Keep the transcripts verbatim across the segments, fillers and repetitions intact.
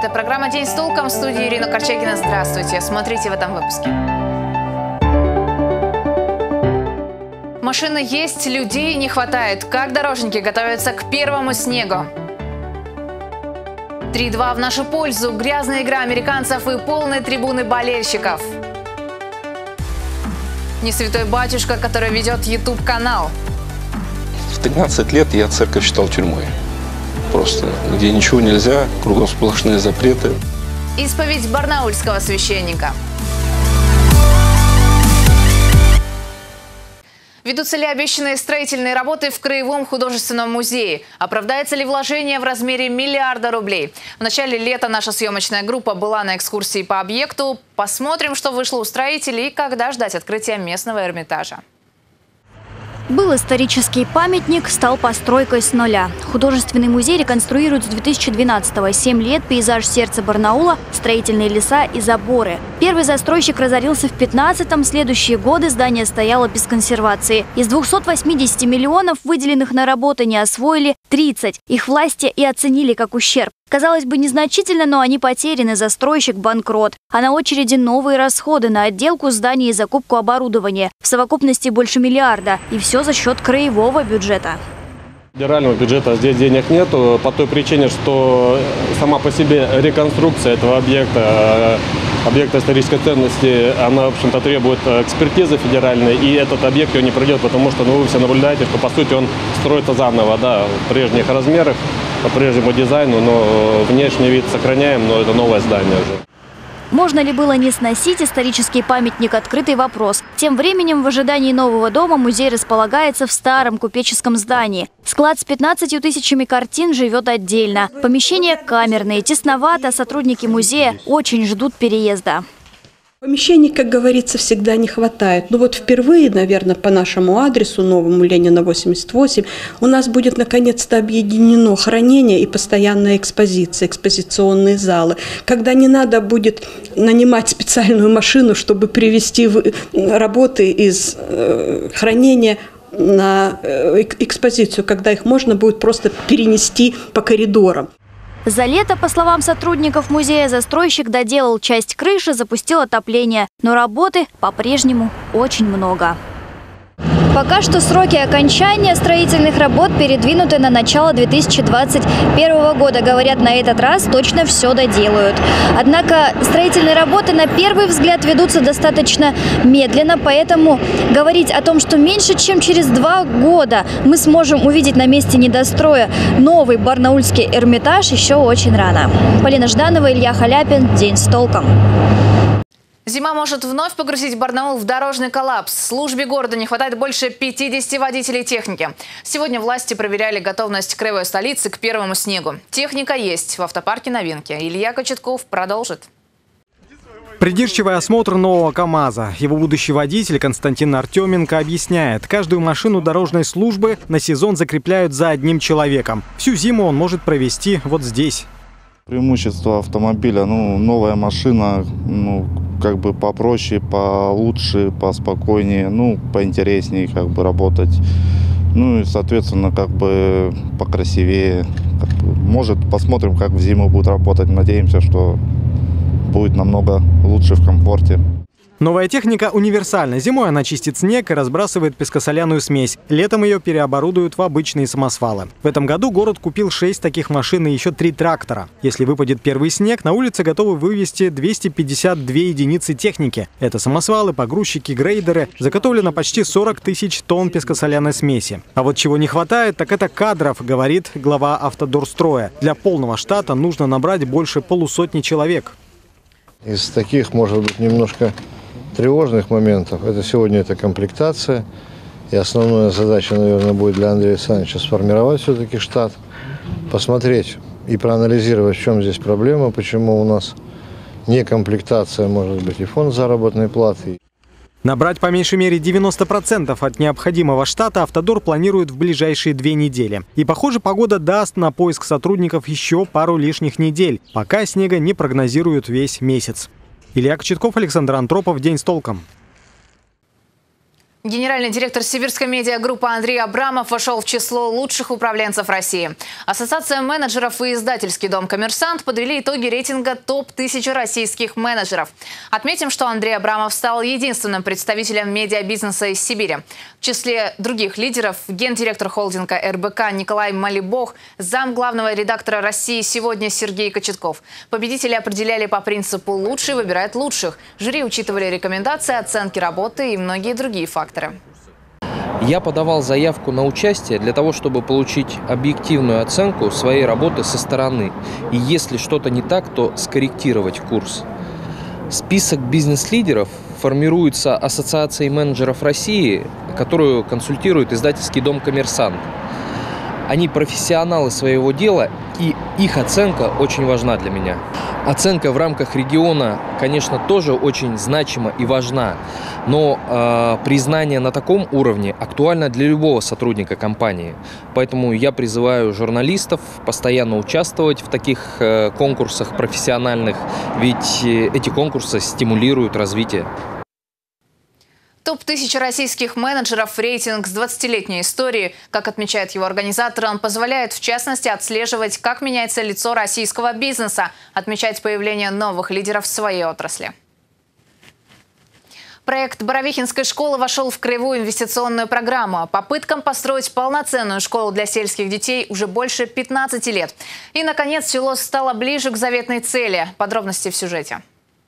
Это программа «День с толком», в студии Ирина Корчагина. Здравствуйте. Смотрите в этом выпуске. Машины есть, людей не хватает. Как дорожники готовятся к первому снегу? три-два в нашу пользу. Грязная игра американцев и полные трибуны болельщиков. Не святой батюшка, который ведет ютуб-канал. В тринадцать лет я церковь считал тюрьмой. Просто где ничего нельзя, кругом сплошные запреты. Исповедь барнаульского священника. Ведутся ли обещанные строительные работы в Краевом художественном музее? Оправдается ли вложение в размере миллиарда рублей? В начале лета наша съемочная группа была на экскурсии по объекту. Посмотрим, что вышло у строителей и когда ждать открытия местного Эрмитажа. Был исторический памятник, стал постройкой с нуля. Художественный музей реконструируют с две тысячи двенадцатого. Семь лет, пейзаж сердца Барнаула, строительные леса и заборы. Первый застройщик разорился в пятнадцатом. Следующие годы здание стояло без консервации. Из двухсот восьмидесяти миллионов, выделенных на работы, не освоили тридцать. Их власти и оценили как ущерб. Казалось бы, незначительно, но они потеряны. Застройщик банкрот. А на очереди новые расходы на отделку зданий и закупку оборудования. В совокупности больше миллиарда. И все за счет краевого бюджета. Федерального бюджета здесь денег нету по той причине, что сама по себе реконструкция этого объекта, объекта исторической ценности, она, в общем-то, требует экспертизы федеральной, и этот объект ее не пройдет, потому что, ну, вы все наблюдаете, что, по сути, он строится заново, да, в прежних размерах, по прежнему дизайну, но внешний вид сохраняем, но это новое здание уже. Можно ли было не сносить исторический памятник – открытый вопрос. Тем временем, в ожидании нового дома, музей располагается в старом купеческом здании. Склад с пятнадцатью тысячами картин живет отдельно. Помещения камерные, тесновато, сотрудники музея очень ждут переезда. Помещений, как говорится, всегда не хватает. Но вот впервые, наверное, по нашему адресу, новому Ленина восемьдесят восемь, у нас будет наконец-то объединено хранение и постоянная экспозиция, экспозиционные залы. Когда не надо будет нанимать специальную машину, чтобы привезти работы из хранения на экспозицию, когда их можно будет просто перенести по коридорам. За лето, по словам сотрудников музея, застройщик доделал часть крыши, запустил отопление. Но работы по-прежнему очень много. Пока что сроки окончания строительных работ передвинуты на начало две тысячи двадцать первого года. Говорят, на этот раз точно все доделают. Однако строительные работы на первый взгляд ведутся достаточно медленно, поэтому говорить о том, что меньше чем через два года мы сможем увидеть на месте недостроя новый барнаульский Эрмитаж, еще очень рано. Полина Жданова, Илья Халяпин. День с толком. Зима может вновь погрузить Барнаул в дорожный коллапс. Службе города не хватает больше пятидесяти водителей техники. Сегодня власти проверяли готовность краевой столицы к первому снегу. Техника есть. В автопарке новинки. Илья Кочетков продолжит. Придирчивый осмотр нового КАМАЗа. Его будущий водитель Константин Артеменко объясняет, каждую машину дорожной службы на сезон закрепляют за одним человеком. Всю зиму он может провести вот здесь. Преимущество автомобиля, ну, новая машина, ну, как бы попроще, получше, поспокойнее, ну, поинтереснее, как бы работать. Ну и, соответственно, как бы покрасивее. Как бы, может, посмотрим, как в зиму будет работать. Надеемся, что будет намного лучше в комфорте. Новая техника универсальна. Зимой она чистит снег и разбрасывает пескосоляную смесь. Летом ее переоборудуют в обычные самосвалы. В этом году город купил шесть таких машин и еще три трактора. Если выпадет первый снег, на улице готовы вывести двести пятьдесят две единицы техники. Это самосвалы, погрузчики, грейдеры. Заготовлено почти сорок тысяч тонн пескосоляной смеси. А вот чего не хватает, так это кадров, говорит глава Автодорстроя. Для полного штата нужно набрать больше полусотни человек. Из таких, может быть, немножко тревожных моментов. Это сегодня это комплектация. И основная задача, наверное, будет для Андрея Александровича сформировать все-таки штат, посмотреть и проанализировать, в чем здесь проблема, почему у нас не комплектация, может быть, и фонд заработной платы. Набрать по меньшей мере девяносто процентов от необходимого штата Автодор планирует в ближайшие две недели. И, похоже, погода даст на поиск сотрудников еще пару лишних недель, пока снега не прогнозируют весь месяц. Илья Кочетков, Александр Антропов. День с толком. Генеральный директор сибирской медиагруппы Андрей Абрамов вошел в число лучших управленцев России. Ассоциация менеджеров и издательский дом «Коммерсант» подвели итоги рейтинга топ тысяча российских менеджеров. Отметим, что Андрей Абрамов стал единственным представителем медиабизнеса из Сибири. В числе других лидеров гендиректор холдинга эр бэ ка Николай Малибох, зам главного редактора России «Сегодня» Сергей Кочетков. Победители определяли по принципу «лучший выбирает лучших». Жюри учитывали рекомендации, оценки работы и многие другие факторы. Я подавал заявку на участие для того, чтобы получить объективную оценку своей работы со стороны. И если что-то не так, то скорректировать курс. Список бизнес-лидеров формируется Ассоциацией менеджеров России, которую консультирует издательский дом «Коммерсант». Они профессионалы своего дела, и их оценка очень важна для меня. Оценка в рамках региона, конечно, тоже очень значима и важна, но э, признание на таком уровне актуально для любого сотрудника компании. Поэтому я призываю журналистов постоянно участвовать в таких э, конкурсах профессиональных, ведь э, эти конкурсы стимулируют развитие. топ тысяча российских менеджеров, рейтинг с двадцатилетней историей. Как отмечает его организатор, он позволяет, в частности, отслеживать, как меняется лицо российского бизнеса, отмечать появление новых лидеров в своей отрасли. Проект Боровихинской школы вошел в краевую инвестиционную программу. Попыткам построить полноценную школу для сельских детей уже больше пятнадцати лет. И, наконец, село стало ближе к заветной цели. Подробности в сюжете.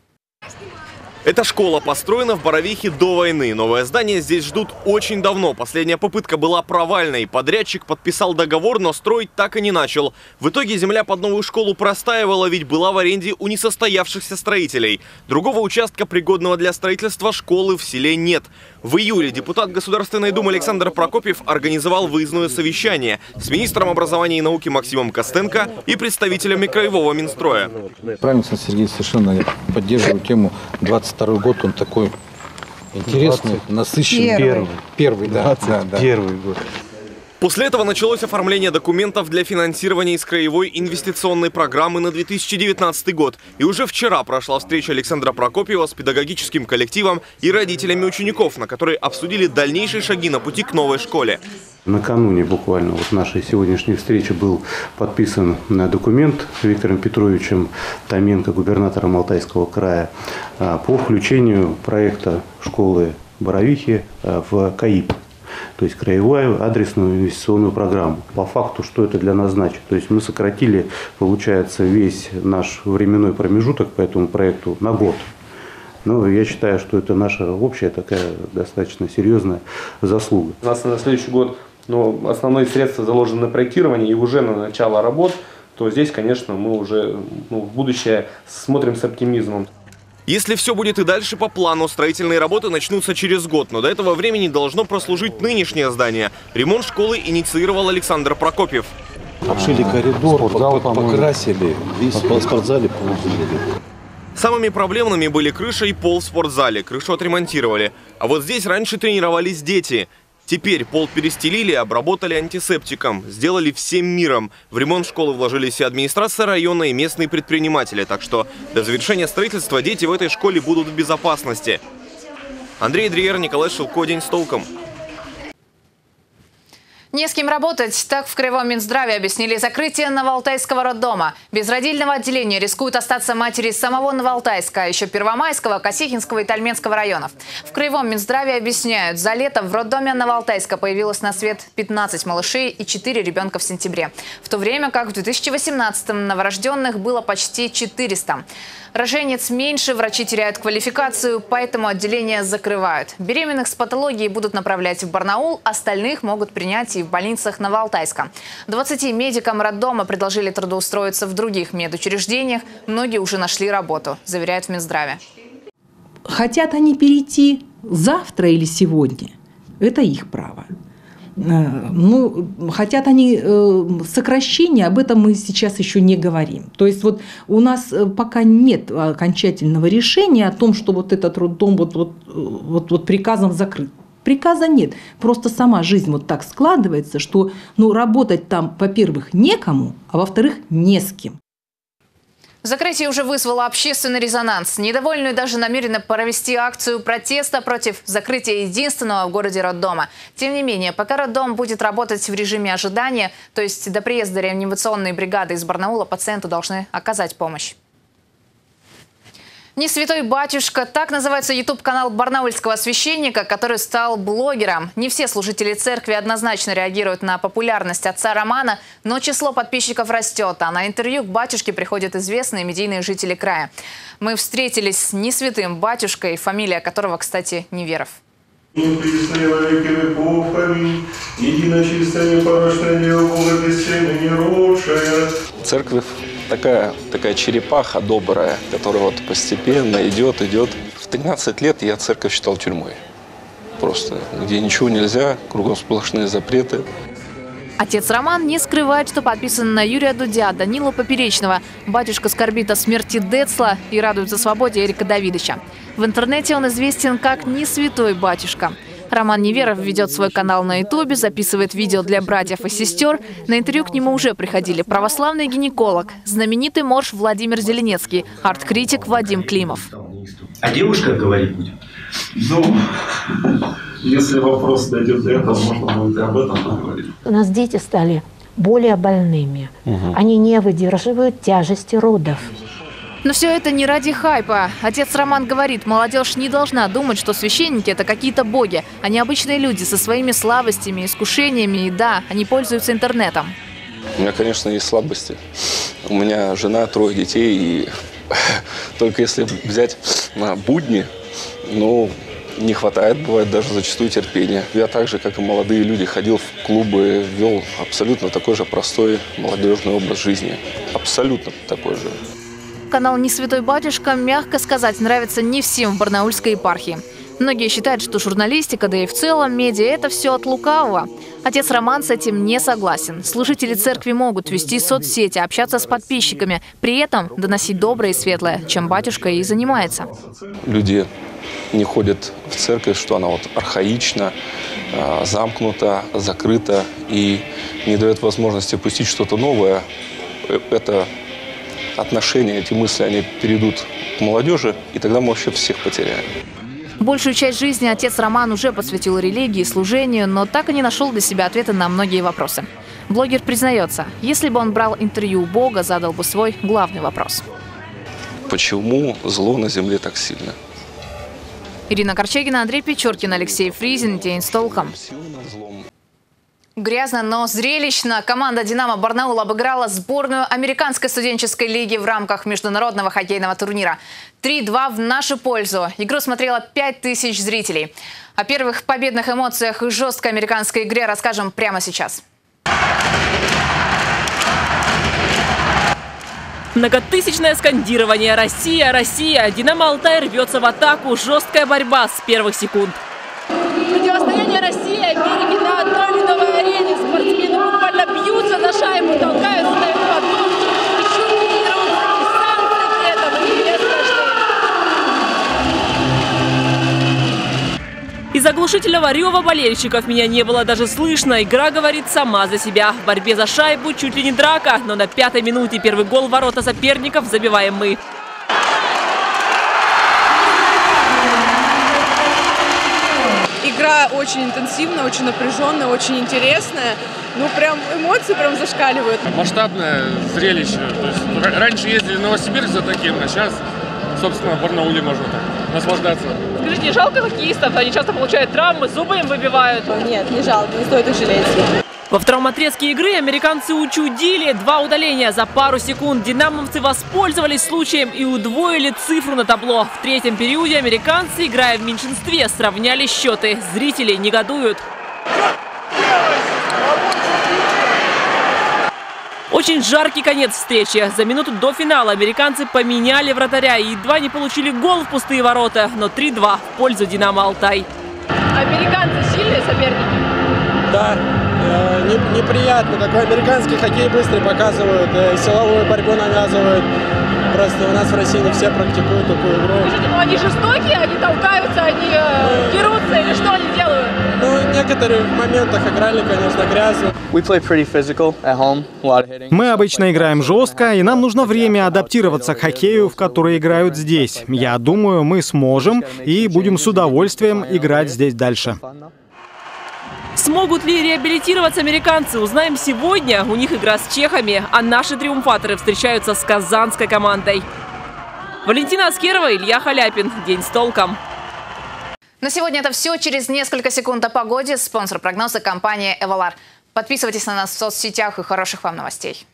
Эта школа построена в Боровихе до войны. Новое здание здесь ждут очень давно. Последняя попытка была провальной. Подрядчик подписал договор, но строить так и не начал. В итоге земля под новую школу простаивала, ведь была в аренде у несостоявшихся строителей. Другого участка, пригодного для строительства школы, в селе нет. В июле депутат Государственной Думы Александр Прокопьев организовал выездное совещание с министром образования и науки Максимом Костенко и представителями краевого Минстроя. Правильно, Сергей, совершенно я поддерживаю тему. двадцать второй год, он такой интересный, насыщенный. Первый. Первый, да, да, да. Первый год. После этого началось оформление документов для финансирования из краевой инвестиционной программы на две тысячи девятнадцатый год. И уже вчера прошла встреча Александра Прокопьева с педагогическим коллективом и родителями учеников, на которой обсудили дальнейшие шаги на пути к новой школе. Накануне буквально вот нашей сегодняшней встречи был подписан документ Виктором Петровичем Томенко, губернатором Алтайского края, по включению проекта школы Боровихи в КАИП. То есть краевую адресную инвестиционную программу. По факту, что это для нас значит? То есть мы сократили, получается, весь наш временной промежуток по этому проекту на год. Но я считаю, что это наша общая такая достаточно серьезная заслуга. У нас на следующий год ну, основные средства заложены на проектирование и уже на начало работ, то здесь, конечно, мы уже ну, в будущее смотрим с оптимизмом. Если все будет и дальше по плану, строительные работы начнутся через год, но до этого времени должно прослужить нынешнее здание. Ремонт школы инициировал Александр Прокопьев. Обшили коридор, спортзал, покрасили, весь в спортзале полузалили. Самыми проблемными были крыша и пол в спортзале. Крышу отремонтировали. А вот здесь раньше тренировались дети. Теперь пол перестелили и обработали антисептиком. Сделали всем миром. В ремонт школы вложились и администрация района, и местные предприниматели. Так что до завершения строительства дети в этой школе будут в безопасности. Андрей Дриер, Николай Шилко, День с толком. Не с кем работать. Так в Краевом Минздраве объяснили закрытие Новоалтайского роддома. Без родильного отделения рискуют остаться матери самого Новоалтайска, еще Первомайского, Косихинского и Тальменского районов. В Краевом Минздраве объясняют, за лето в роддоме Новоалтайска появилось на свет пятнадцать малышей и четыре ребенка в сентябре. В то время как в две тысячи восемнадцатом новорожденных было почти четыреста. Роженец меньше, врачи теряют квалификацию, поэтому отделение закрывают. Беременных с патологией будут направлять в Барнаул, остальных могут принять и в больницах Новоалтайска. двадцати медикам роддома предложили трудоустроиться в других медучреждениях. Многие уже нашли работу, заверяют в Минздраве. Хотят они перейти завтра или сегодня, это их право. Ну, хотят они сокращения, об этом мы сейчас еще не говорим. То есть вот у нас пока нет окончательного решения о том, что вот этот роддом вот, вот, вот, вот приказом закрыт. Приказа нет. Просто сама жизнь вот так складывается, что ну, работать там, во-первых, некому, а во-вторых, не с кем. Закрытие уже вызвало общественный резонанс. Недовольные даже намерены провести акцию протеста против закрытия единственного в городе роддома. Тем не менее, пока роддом будет работать в режиме ожидания, то есть до приезда реанимационной бригады из Барнаула, пациенту должны оказать помощь. «Не святой батюшка» – так называется ютуб-канал барнаульского священника, который стал блогером. Не все служители церкви однозначно реагируют на популярность отца Романа, но число подписчиков растет, а на интервью к батюшке приходят известные медийные жители края. Мы встретились с не святым батюшкой, фамилия которого, кстати, Неверов. Церковь такая, такая черепаха добрая, которая вот постепенно идет, идет. В тринадцать лет я церковь считал тюрьмой. Просто, где ничего нельзя, кругом сплошные запреты. Отец Роман не скрывает, что подписан на Юрия Дудя, Данилу Поперечного. Батюшка скорбит о смерти Децла и радуется свободе Эрика Давидыча. В интернете он известен как «Не святой батюшка». Роман Неверов ведет свой канал на ютубе, записывает видео для братьев и сестер. На интервью к нему уже приходили православный гинеколог, знаменитый морж Владимир Зеленецкий, арт-критик Вадим Климов. А девушка говорить будет? Ну, если вопрос дойдет до этого, можно будет и об этом поговорить. У нас дети стали более больными. Угу. Они не выдерживают тяжести родов. Но все это не ради хайпа. Отец Роман говорит, молодежь не должна думать, что священники – это какие-то боги. Они обычные люди со своими слабостями, искушениями. И да, они пользуются интернетом. У меня, конечно, есть слабости. У меня жена, трое детей. И только если взять на будни, ну, не хватает, бывает, даже зачастую терпения. Я так же, как и молодые люди, ходил в клубы, вел абсолютно такой же простой молодежный образ жизни. Абсолютно такой же. Канал «Не святой батюшка», мягко сказать, нравится не всем в барнаульской епархии. Многие считают, что журналистика, да и в целом медиа – это все от лукавого. Отец Роман с этим не согласен. Служители церкви могут вести соцсети, общаться с подписчиками, при этом доносить доброе и светлое, чем батюшка и занимается. Люди не ходят в церковь, что она вот архаична, замкнута, закрыта и не дает возможности пустить что-то новое. Это отношения, эти мысли, они перейдут к молодежи, и тогда мы вообще всех потеряем. Большую часть жизни отец Роман уже посвятил религии, служению, но так и не нашел для себя ответа на многие вопросы. Блогер признается, если бы он брал интервью у Бога, задал бы свой главный вопрос. Почему зло на земле так сильно? Ирина Корчагина, Андрей Печоркин, Алексей Фризин. День с толком. Грязно, но зрелищно. Команда «Динамо» Барнаул обыграла сборную Американской студенческой лиги в рамках международного хоккейного турнира. три-два в нашу пользу. Игру смотрело пять тысяч зрителей. О первых победных эмоциях и жесткой американской игре расскажем прямо сейчас. Многотысячное скандирование «Россия! Россия!». «Динамо Алтай» рвется в атаку. Жесткая борьба с первых секунд. Противостояние России и Америки на одной ледовой арене. Спортсмены буквально бьются за шайбу, толкаются на их подушки, шумируют, и санкции при этом не страшны. Из оглушительного рева болельщиков меня не было даже слышно. Игра говорит сама за себя. В борьбе за шайбу чуть ли не драка, но на пятой минуте первый гол в ворота соперников забиваем мы. Игра очень интенсивная, очень напряженная, очень интересная. Ну, прям эмоции прям зашкаливают. Масштабное зрелище. То есть, раньше ездили в Новосибирск за таким, а сейчас, собственно, в Барнауле можно так наслаждаться. Скажите, не жалко хоккеистов? Они часто получают травмы, зубы им выбивают. Нет, не жалко, не стоит их жалеть. Во втором отрезке игры американцы учудили. Два удаления за пару секунд. Динамовцы воспользовались случаем и удвоили цифру на табло. В третьем периоде американцы, играя в меньшинстве, сравняли счеты. Зрители негодуют. Очень жаркий конец встречи. За минуту до финала американцы поменяли вратаря и едва не получили гол в пустые ворота. Но три-два в пользу «Динамо Алтай». Американцы сильные соперники? Да. Неприятно. Такой американский хоккей быстрый показывают, силовую борьбу навязывают. Просто у нас в России не все практикуют такую игру. Скажите, ну они жестокие, они толкаются, они э, дерутся или что они делают? Ну, в некоторых моментах играли, конечно, грязно. Мы обычно играем жестко, и нам нужно время адаптироваться к хоккею, в который играют здесь. Я думаю, мы сможем и будем с удовольствием играть здесь дальше. Смогут ли реабилитироваться американцы, узнаем сегодня. У них игра с чехами, а наши триумфаторы встречаются с казанской командой. Валентина Аскерова, Илья Халяпин. День с толком. На сегодня это все. Через несколько секунд о погоде. Спонсор прогноза — компания «Эвалар». Подписывайтесь на нас в соцсетях и хороших вам новостей.